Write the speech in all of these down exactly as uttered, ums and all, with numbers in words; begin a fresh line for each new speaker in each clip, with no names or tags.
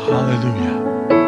Hallelujah.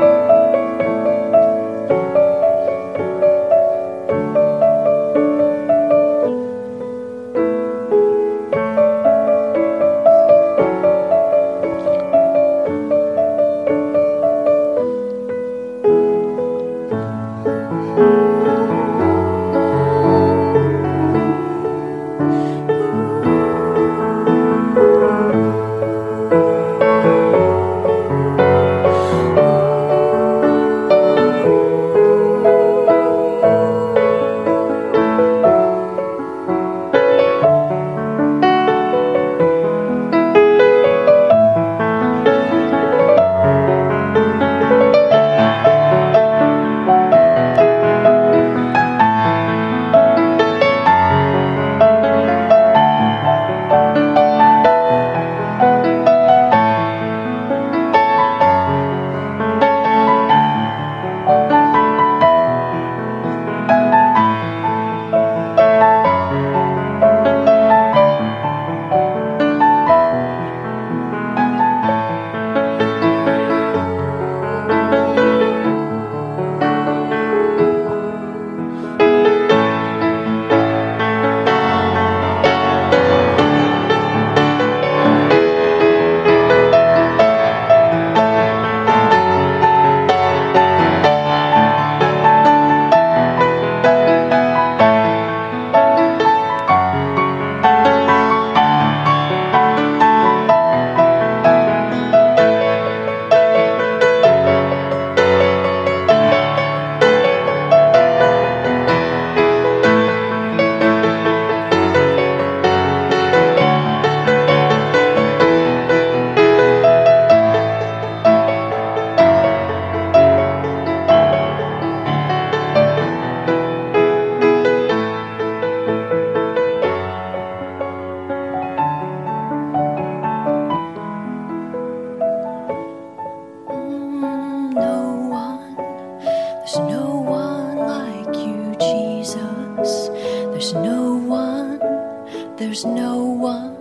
There's no one,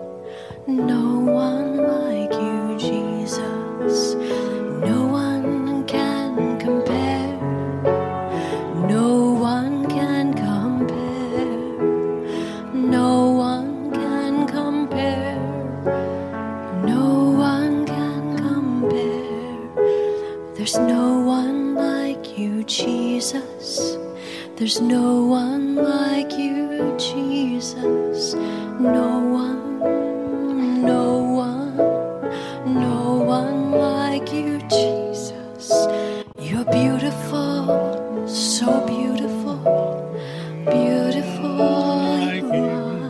no one like you, Jesus. No one can compare. No one can compare. No one can compare. No one can compare. There's no one like you, Jesus. There's no one like you, Jesus. No one, no one, no one like you, Jesus. You're beautiful, so beautiful, beautiful you are.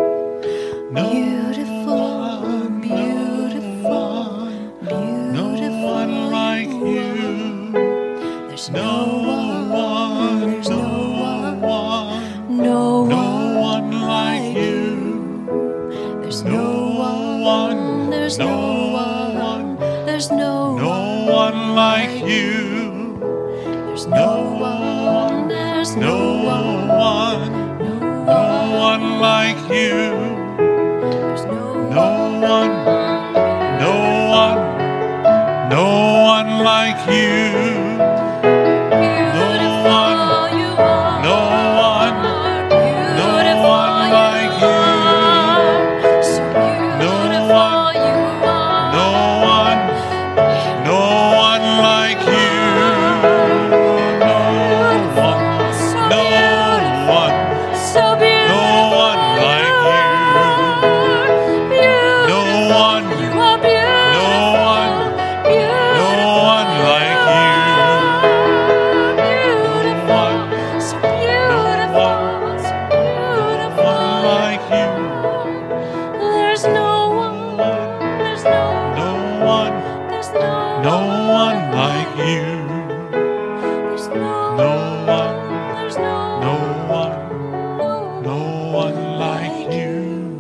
Beautiful, beautiful, beautiful.
No one like you.
There's
No
no
one,
there's
no one,
no
no
one
one like you.
There's
No
no
one,
one, there's
no
no
one,
one, there's no
no one like you.
There's no one, there's
No
no
one,
one,
no one like you.
there's no
No one, no one, no one like you.
beautiful you are.
No one, no one like you.
So beautiful
one,
you are.
No one, no one like you. No one,
So
no
beautiful.
one,
So beautiful.
no one like you.
Beautiful.
No one,
You are beautiful.
no one,
Beautiful.
no one like you.
Beautiful. So beautiful. So beautiful.
One like you.
There's no one. There's no
No
one.
one,
There's no
no one like you.
There's no
No one,
There's no
no one,
no
no one like you.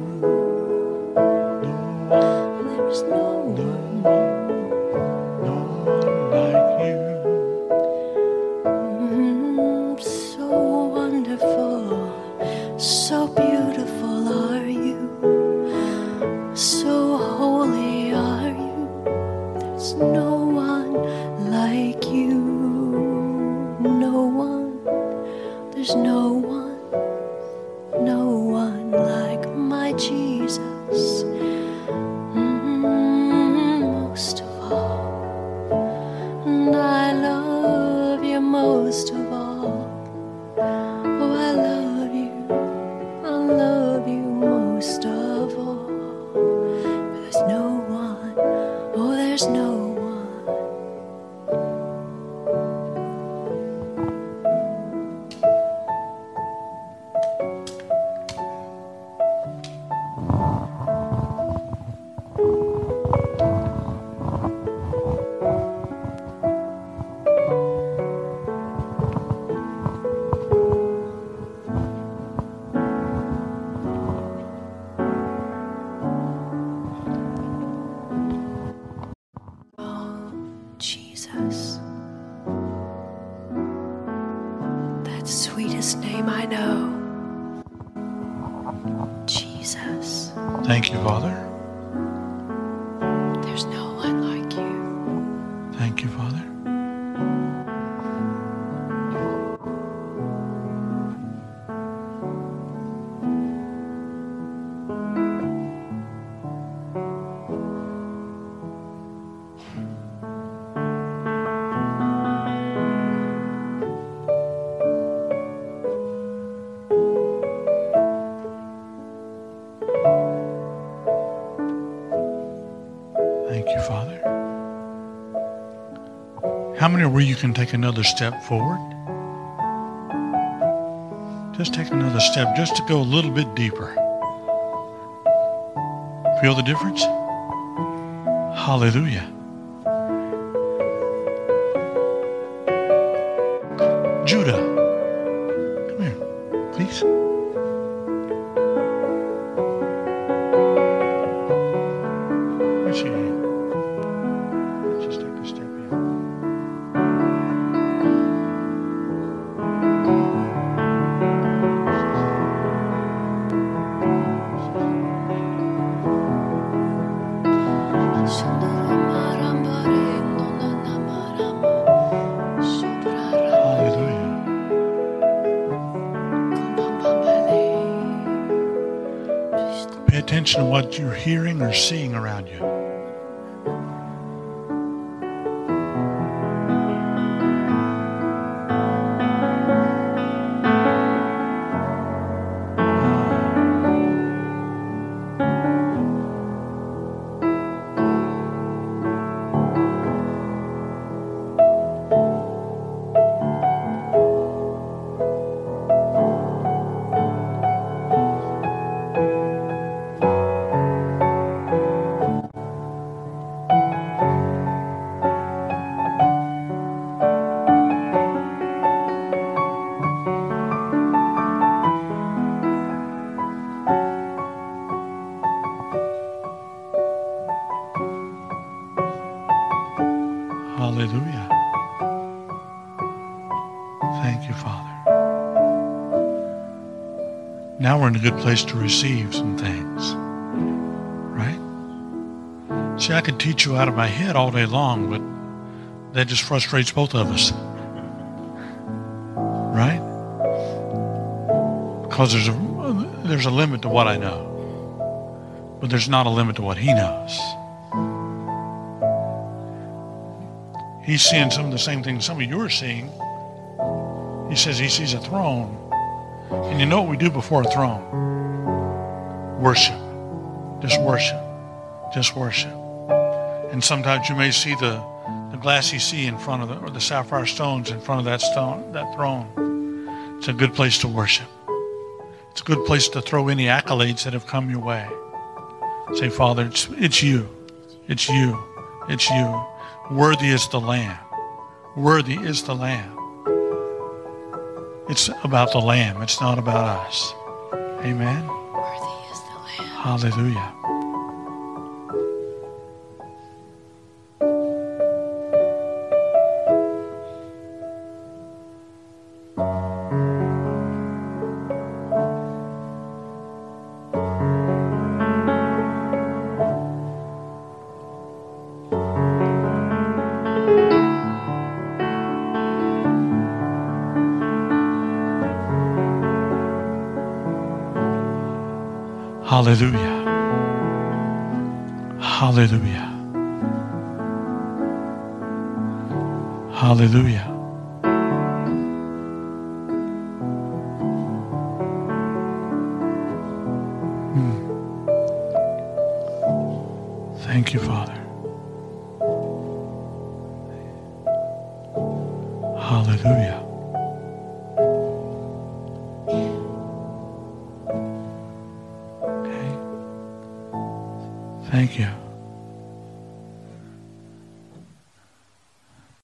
There's no
No
one.
one, no one like you.
Mm, so wonderful, so beautiful are you, so holy are you. There's no one one like you. No one, there's no one, no one like my Jesus. Mm, most of all, and I love you most of all. Oh, I love you, I love you most of all. There's no one, oh, there's no one. Jesus, that sweetest name I know. Jesus,
Thank you, Father.
there's no one like you.
Thank you, Father. Thank you, Father. How many are where you can take another step forward? Just take another step, just to go a little bit deeper. Feel the difference? Hallelujah. Judah, come here, please. Where's she? Let's just take a step in. Hallelujah. Pay attention to what you're hearing or seeing around you. Hallelujah. Thank you, Father. Now we're in a good place to receive some things, right? See, I could teach you out of my head all day long, but that just frustrates both of us, right? Because there's a, there's a limit to what I know, but there's not a limit to what He knows. He's seeing some of the same things some of you are seeing. He says He sees a throne. And you know what we do before a throne? Worship. Just worship. Just worship. And sometimes you may see the, the glassy sea in front of the, or the sapphire stones in front of that stone, that throne. It's a good place to worship. It's a good place to throw any accolades that have come your way. Say, Father, it's, it's you. It's you. It's you. Worthy is the Lamb. Worthy is the Lamb. It's about the Lamb. It's not about us. Amen.
Worthy is the Lamb.
Hallelujah. Hallelujah. Hallelujah. Hallelujah. Hmm. Thank you, Father. Hallelujah. Okay. Thank you.